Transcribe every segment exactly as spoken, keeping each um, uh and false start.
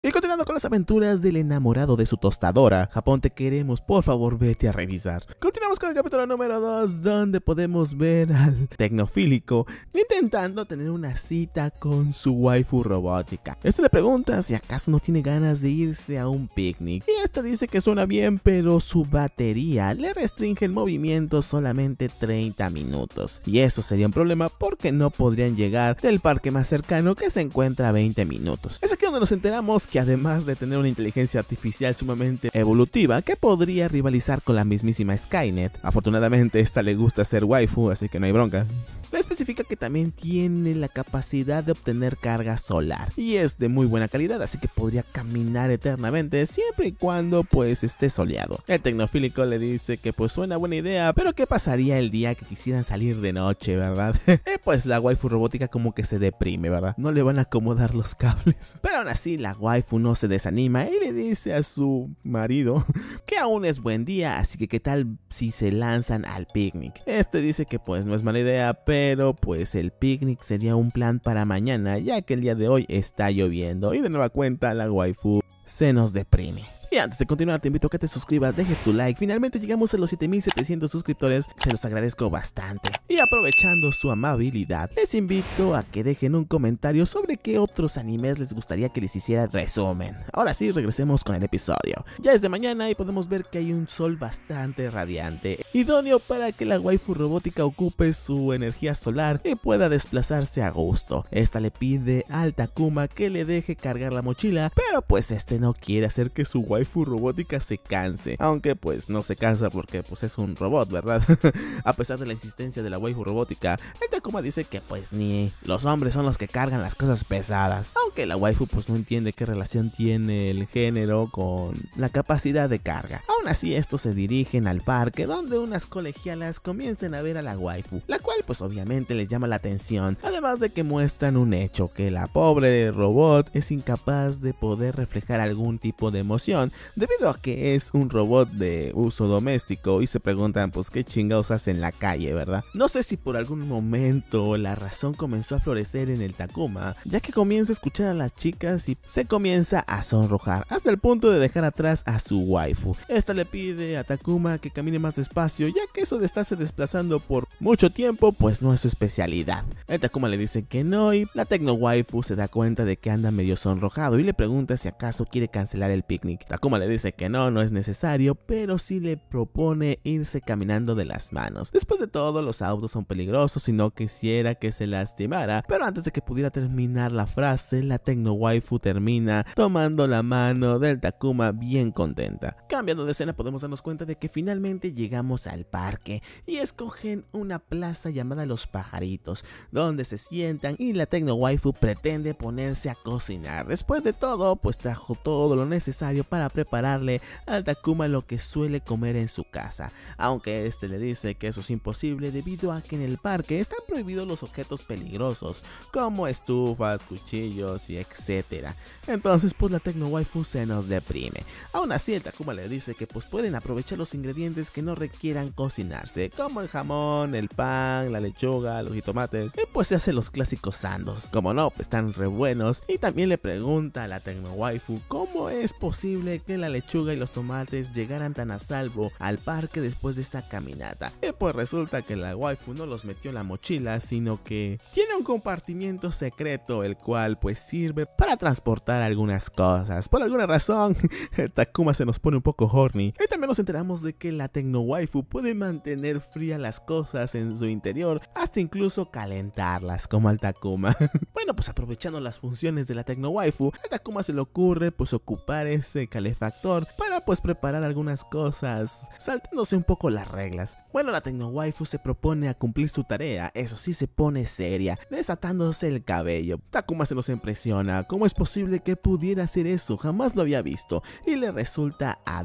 Y continuando con las aventuras del enamorado de su tostadora, Japón te queremos, por favor vete a revisar. Continuamos con el capítulo número dos, donde podemos ver al tecnofílico intentando tener una cita con su waifu robótica. Este le pregunta si acaso no tiene ganas de irse a un picnic, y esta dice que suena bien, pero su batería le restringe el movimiento solamente treinta minutos. Y eso sería un problema porque no podrían llegar del parque más cercano, que se encuentra a veinte minutos. Es aquí donde nos enteramos que además de tener una inteligencia artificial sumamente evolutiva que podría rivalizar con la mismísima Skynet, afortunadamente esta le gusta ser waifu, así que no hay bronca. Le especifica que también tiene la capacidad de obtener carga solar y es de muy buena calidad, así que podría caminar eternamente siempre y cuando pues esté soleado. El tecnofílico le dice que pues suena buena idea, pero ¿qué pasaría el día que quisieran salir de noche, verdad? eh, pues la waifu robótica como que se deprime, ¿verdad? No le van a acomodar los cables. Pero aún así la waifu no se desanima y le dice a su marido que aún es buen día, así que qué tal si se lanzan al picnic. Este dice que pues no es mala idea, pero Pero pues el picnic sería un plan para mañana, ya que el día de hoy está lloviendo y de nueva cuenta la waifu se nos deprime. Y antes de continuar te invito a que te suscribas, dejes tu like. Finalmente llegamos a los siete mil setecientos suscriptores, se los agradezco bastante. Y aprovechando su amabilidad, les invito a que dejen un comentario sobre qué otros animes les gustaría que les hiciera resumen. Ahora sí, regresemos con el episodio. Ya es de mañana y podemos ver que hay un sol bastante radiante, idóneo para que la waifu robótica ocupe su energía solar y pueda desplazarse a gusto. Esta le pide al Takuma que le deje cargar la mochila, pero pues este no quiere hacer que su waifu waifu robótica se canse, aunque pues no se cansa porque pues es un robot, ¿verdad? A pesar de la insistencia de la waifu robótica, el Takuma dice que pues ni los hombres son los que cargan las cosas pesadas, aunque la waifu pues no entiende qué relación tiene el género con la capacidad de carga. Aún así estos se dirigen al parque, donde unas colegialas comienzan a ver a la waifu, la cual pues obviamente les llama la atención, además de que muestran un hecho, que la pobre robot es incapaz de poder reflejar algún tipo de emoción, debido a que es un robot de uso doméstico, y se preguntan pues qué chingados hace en la calle, ¿verdad? No sé si por algún momento la razón comenzó a florecer en el Takuma, ya que comienza a escuchar a las chicas y se comienza a sonrojar, hasta el punto de dejar atrás a su waifu. Esta le pide a Takuma que camine más despacio, ya que eso de estarse desplazando por mucho tiempo pues no es su especialidad. El Takuma le dice que no, y la tecno waifu se da cuenta de que anda medio sonrojado y le pregunta si acaso quiere cancelar el picnic. Takuma le dice que no, no es necesario, pero sí le propone irse caminando de las manos. Después de todo, los autos son peligrosos y no quisiera que se lastimara, pero antes de que pudiera terminar la frase, la tecno waifu termina tomando la mano del Takuma bien contenta. Cambiando de escena, podemos darnos cuenta de que finalmente llegamos al parque y escogen una plaza llamada Los Pajaritos, donde se sientan y la tecno waifu pretende ponerse a cocinar. Después de todo, pues trajo todo lo necesario para prepararle al Takuma lo que suele comer en su casa, aunque este le dice que eso es imposible debido a que en el parque están prohibidos los objetos peligrosos como estufas, cuchillos y etcétera. Entonces pues la tecno waifu se nos deprime. Aún así el Takuma le dice que pues pueden aprovechar los ingredientes que no requieran cocinarse, como el jamón, el pan, la lechuga, los jitomates, y pues se hace los clásicos sandos. Como no, pues están re buenos. Y también le pregunta a la tecno waifu cómo es posible que la lechuga y los tomates llegaran tan a salvo al parque después de esta caminata. Y pues resulta que la waifu no los metió en la mochila, sino que tiene un compartimiento secreto, el cual pues sirve para transportar algunas cosas. Por alguna razón el Takuma se nos pone un poco horny, y también nos enteramos de que la tecno waifu puede mantener frías las cosas en su interior, hasta incluso calentarlas como al Takuma. Bueno, pues aprovechando las funciones de la tecno waifu, al Takuma se le ocurre pues ocupar ese calefactor para pues preparar algunas cosas, saltándose un poco las reglas. Bueno, la tecno waifu se propone a cumplir su tarea, eso sí se pone seria, desatándose el cabello. Takuma se nos impresiona, ¿cómo es posible que pudiera hacer eso? Jamás lo había visto, y le resulta adorable.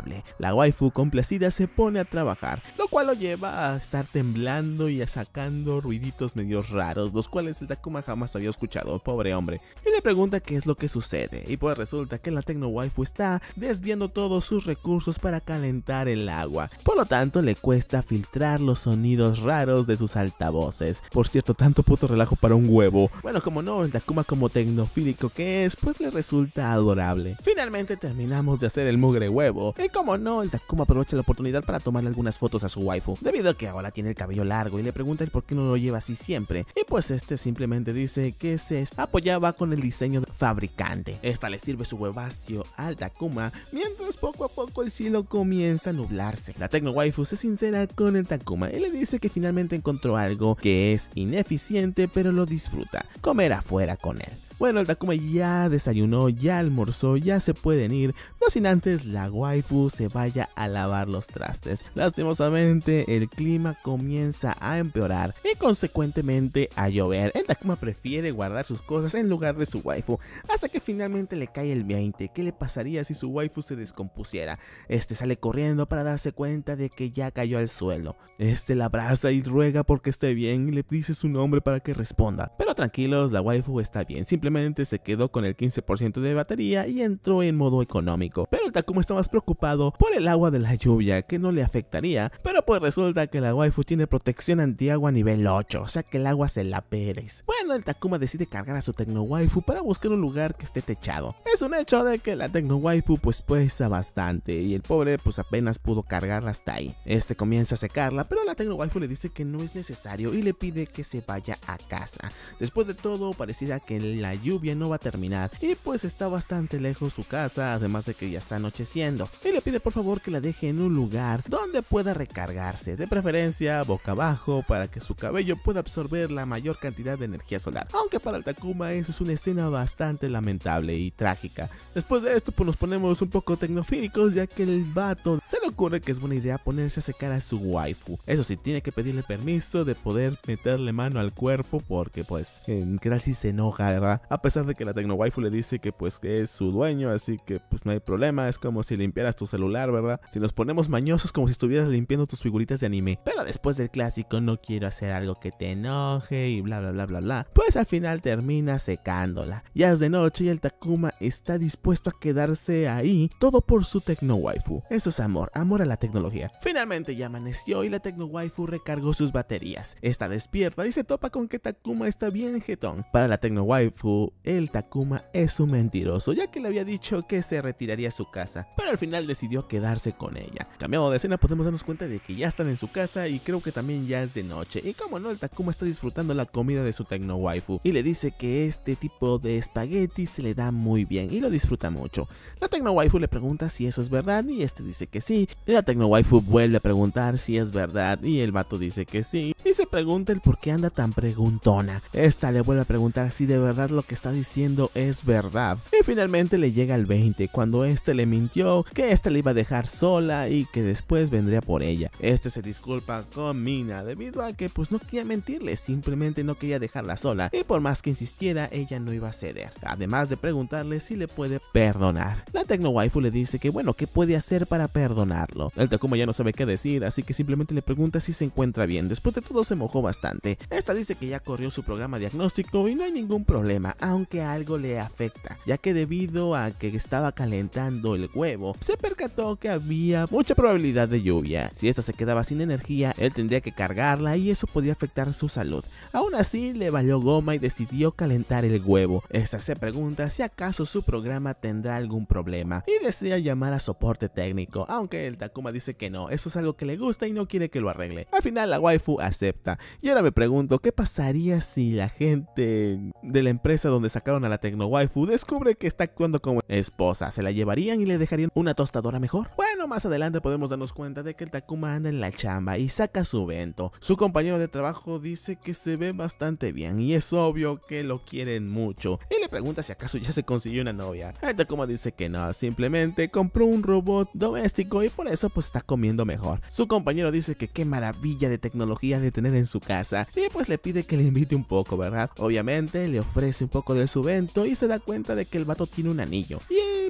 adorable. La waifu complacida se pone a trabajar, lo cual lo lleva a estar temblando y a sacando ruiditos medio raros, los cuales el Takuma jamás había escuchado, pobre hombre, y le pregunta qué es lo que sucede, y pues resulta que la Tecno Waifu está desviando todos sus recursos para calentar el agua, por lo tanto le cuesta filtrar los sonidos raros de sus altavoces. Por cierto, tanto puto relajo para un huevo. Bueno, como no, el Takuma, como tecnofílico que es, pues le resulta adorable. Finalmente terminamos de hacer el mugre huevo, y como no, el Takuma aprovecha la oportunidad para tomarle algunas fotos a su waifu, debido a que ahora tiene el cabello largo, y le pregunta el por qué no lo lleva así siempre, y pues este simplemente dice que se apoyaba con el diseño del fabricante. Esta le sirve su huevacio al Takuma, mientras poco a poco el cielo comienza a nublarse. La Tecno Waifu se sincera con el Takuma y le dice que finalmente encontró algo que es ineficiente pero lo disfruta: comer afuera con él. Bueno, el Takuma ya desayunó, ya almorzó, ya se pueden ir, no sin antes la waifu se vaya a lavar los trastes. Lastimosamente, el clima comienza a empeorar y consecuentemente a llover. El Takuma prefiere guardar sus cosas en lugar de su waifu, hasta que finalmente le cae el veinte. ¿Qué le pasaría si su waifu se descompusiera? Este sale corriendo para darse cuenta de que ya cayó al suelo. Este la abraza y ruega porque esté bien y le dice su nombre para que responda. Pero tranquilos, la waifu está bien, simplemente se quedó con el quince por ciento de batería y entró en modo económico. Pero el Takuma está más preocupado por el agua de la lluvia, que no le afectaría, pero pues resulta que la waifu tiene protección antiagua nivel ocho, o sea que el agua se la peres. Bueno, el Takuma decide cargar a su Tecno Waifu para buscar un lugar que esté techado. Es un hecho de que la Tecno Waifu pues pesa bastante y el pobre pues apenas pudo cargarla hasta ahí. Este comienza a secarla, pero la Tecno Waifu le dice que no es necesario y le pide que se vaya a casa. Después de todo, pareciera que la lluvia no va a terminar y pues está bastante lejos su casa, además de que ya está anocheciendo, y le pide por favor que la deje en un lugar donde pueda recargarse, de preferencia boca abajo, para que su cabello pueda absorber la mayor cantidad de energía solar. Aunque para el Takuma eso es una escena bastante lamentable y trágica. Después de esto pues nos ponemos un poco tecnofílicos, ya que el vato se le ocurre que es buena idea ponerse a secar a su waifu. Eso sí, tiene que pedirle permiso de poder meterle mano al cuerpo, porque pues en qué tal si se enoja, ¿verdad? A pesar de que la Tecno Waifu le dice que pues que es su dueño, así que pues no hay problema. Es como si limpiaras tu celular, ¿verdad? Si nos ponemos mañosos, como si estuvieras limpiando tus figuritas de anime. Pero después del clásico no quiero hacer algo que te enoje y bla bla bla bla bla, pues al final termina secándola. Ya es de noche y el Takuma está dispuesto a quedarse ahí, todo por su Tecno Waifu. Eso es amor, amor a la tecnología. Finalmente ya amaneció y la Tecno Waifu recargó sus baterías. Está despierta y se topa con que Takuma está bien jetón. Para la Tecno Waifu, el Takuma es un mentiroso, ya que le había dicho que se retiraría a su casa, pero al final decidió quedarse con ella. Cambiando de escena, podemos darnos cuenta de que ya están en su casa y creo que también ya es de noche. Y como no, el Takuma está disfrutando la comida de su Tecno Waifu y le dice que este tipo de espagueti se le da muy bien y lo disfruta mucho. La Tecno Waifu le pregunta si eso es verdad y este dice que sí. Y la Tecno Waifu vuelve a preguntar si es verdad y el vato dice que sí. Y se pregunta el por qué anda tan preguntona. Esta le vuelve a preguntar si de verdad lo que está diciendo es verdad. Y finalmente le llega el veinte cuando este le mintió que este le iba a dejar sola y que después vendría por ella. Este se disculpa con Mina debido a que pues no quería mentirle, simplemente no quería dejarla sola y por más que insistiera ella no iba a ceder, además de preguntarle si le puede perdonar. La Tecno Waifu le dice que bueno, ¿qué puede hacer para perdonarlo? El Takuma ya no sabe qué decir, así que simplemente le pregunta si se encuentra bien. Después de todo se mojó bastante. Esta dice que ya corrió su programa diagnóstico y no hay ningún problema, aunque algo le afecta, ya que debido a que estaba calentando el huevo, se percató que había mucha probabilidad de lluvia. Si esta se quedaba sin energía, él tendría que cargarla y eso podía afectar su salud. Aún así, le valió goma y decidió calentar el huevo. Esta se pregunta si acaso su programa tendrá algún problema y desea llamar a soporte técnico, aunque el Takuma dice que no, eso es algo que le gusta y no quiere que lo arregle. Al final la waifu acepta. Y ahora me pregunto, ¿qué pasaría si la gente de la empresa donde sacaron a la Tecno Waifu descubre que está actuando como esposa? ¿Se la llevarían y le dejarían una tostadora mejor? Bueno, más adelante podemos darnos cuenta de que el Takuma anda en la chamba y saca su vento. Su compañero de trabajo dice que se ve bastante bien y es obvio que lo quieren mucho, y le pregunta si acaso ya se consiguió una novia. El Takuma dice que no, simplemente compró un robot doméstico y por eso pues está comiendo mejor. Su compañero dice que qué maravilla de tecnología de tener en su casa y pues le pide que le invite un poco, ¿verdad? Obviamente le ofrece un poco de su vento y se da cuenta de que el vato tiene un anillo y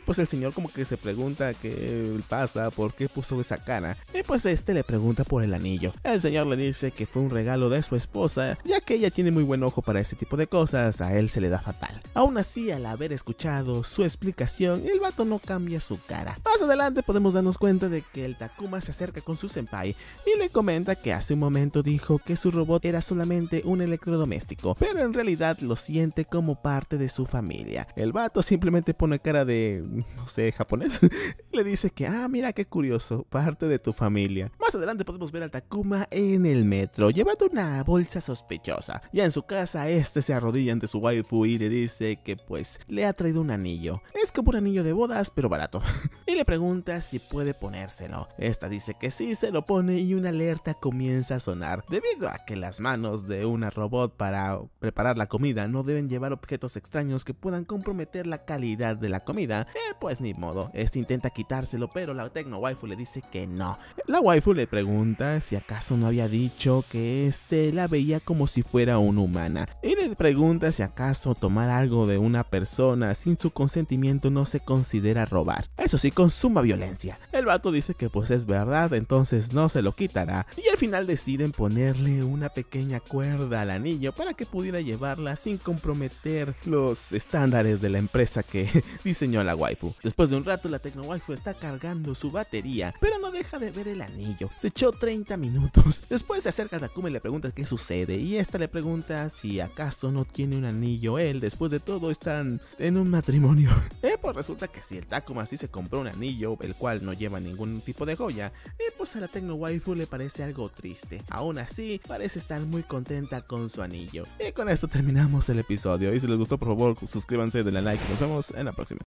pues el señor como que se pregunta qué pasa, por qué puso esa cara. Y pues este le pregunta por el anillo. El señor le dice que fue un regalo de su esposa, ya que ella tiene muy buen ojo para este tipo de cosas, a él se le da fatal. Aún así, al haber escuchado su explicación, el vato no cambia su cara. Más adelante podemos darnos cuenta de que el Takuma se acerca con su senpai y le comenta que hace un momento dijo que su robot era solamente un electrodoméstico, pero en realidad lo siente como parte de su familia. El vato simplemente pone cara de, no sé, japonés, y le dice que, ah, mira qué curioso, parte de tu familia. Más adelante podemos ver al Takuma en el metro, llevando una bolsa sospechosa. Ya en su casa, este se arrodilla ante su waifu y le dice que pues le ha traído un anillo. Es como un anillo de bodas, pero barato. Y le pregunta si puede ponérselo. Esta dice que sí, se lo pone y una alerta comienza a sonar. Debido a que las manos de una robot para preparar la comida no deben llevar objetos extraños que puedan comprometer la calidad de la comida, eh, pues ni modo. Este intenta quitárselo, pero la Tecno Waifu le dice que no. La waifu le pregunta si acaso no había dicho que este la veía como si fuera una humana. Y le pregunta si acaso tomar algo de una persona sin su consentimiento no se considera robar. Eso sí, con suma violencia. El vato dice que pues es verdad, entonces no se lo quitará. Y al final deciden ponerle una pequeña cuerda al anillo para que pudiera llevarla sin comprometer los estándares de la empresa que diseñó la waifu. Después de un rato, la Tecno Waifu está cargando su batería, pero no deja de ver el anillo. Se echó treinta minutos. Después se acerca a Takuma y le pregunta qué sucede, y esta le pregunta si acaso no tiene un anillo él. Después de todo están en un matrimonio. Eh, pues resulta que si el Takuma sí se compró un anillo, el cual no lleva ningún tipo de joya, eh, pues a la Tecno Waifu le parece algo triste. Aún así, parece estar muy contenta con su anillo. Y con esto terminamos el episodio, y si les gustó por favor suscríbanse, denle like y nos vemos en la próxima.